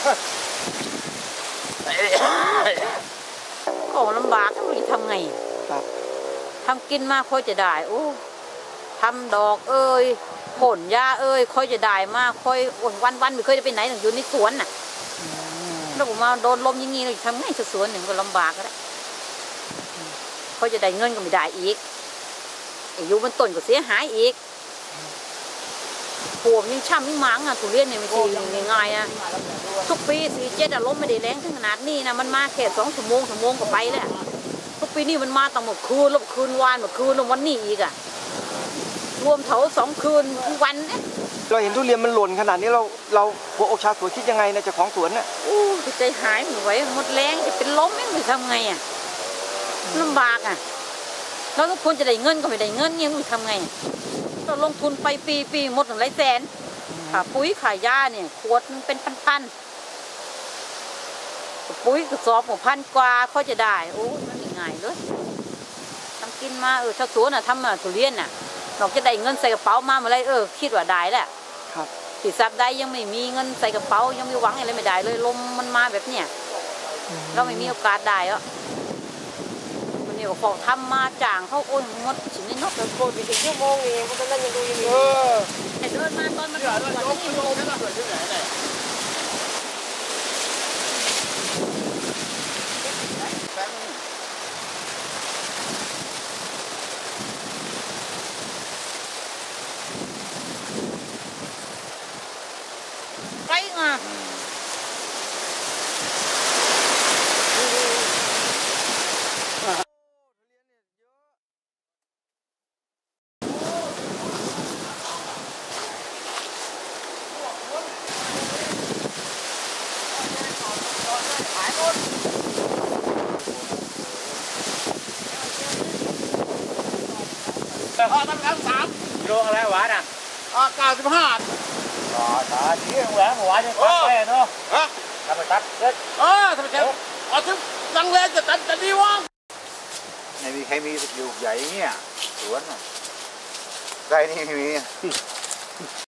ก็ลำบากไม่รู้ทำไงทำกินมาค่อยจะได้โอ้ทำดอกเอ้ยผลหญ้าเอ้ยค่อยจะได้มากค่อยวันไม่เคยจะไปไหนหนึ่งอยู่ในสวนน่ะแล้วผมมาโดนลมอย่างนี้เลยทำไงสวนหนึ่งก็ลำบากก็ได้ค่อยจะได้เงินก็ไม่ได้อีกอยู่บนต้นก็เสียหายอีกปวมยังช่ำยังมังอ่ะทุเรียนเนี่ยไม่ใช่ง่ายๆนะทุกปี47ลมไม่ได้แรงถึงขนาดนี้นะมันมาแค่2 ชั่วโมงก็ไปแล้วทุกปีนี่มันมาตั้งหมดคืนแล้วคืนวานหมดคืนแล้ววันนี้อีกอ่ะรวมเถา2 คืนวันเนี่ยเราเห็นทุเรียนมันหล่นขนาดนี้เราหัวอกชาวสวนคิดยังไงนะเจ้าของสวนน่ะโอ้ใจหายไม่ไหวหมดแรงจะเป็นล้มไม่รู้ทำไงอ่ะลำบากอ่ะเราทุกคนจะได้เงินก็ไม่ได้เงินยังไม่ทำไงเราลงทุนไปปีหมดหลายแสนค่ะปุ๋ยขายยาเนี่ยขวดเป็นพันปุ๋ยกระสอบ1,000 กว่าเขาจะได้โอ้มันง่ายเลยทำกินมาชาวสวนน่ะทำทุเรียนน่ะนอกจะได้เงินใส่กระเป๋ามาเมื่อไรคิดว่าได้แหละครับที่ซับได้ยังไม่มีเงินใส่กระเป๋ายังไม่หวังอะไรไม่ได้เลยลมมันมาแบบเนี้ยเราไม่มีโอกาสได้วันนี้ก็ขอทำมาจ่างเขาโอนงดชิ้นนี้นกเดินโกนไปถึงชั่วโมงเองมันก็เล่นยังดูยังมีแต่เดินมาตอนมันวันนี้ลมไปมาตั้งแต่3 กิโลอะไรหวานอ่ะ95ตาเที่ยงแหวนหวานยังตัดไปเนาะทำไปตัดเสร็จทำไมถึงลังเลจะดีวะไม่มีใครมีอยู่ใหญ่เนี่ยสวนใกล้นี่มี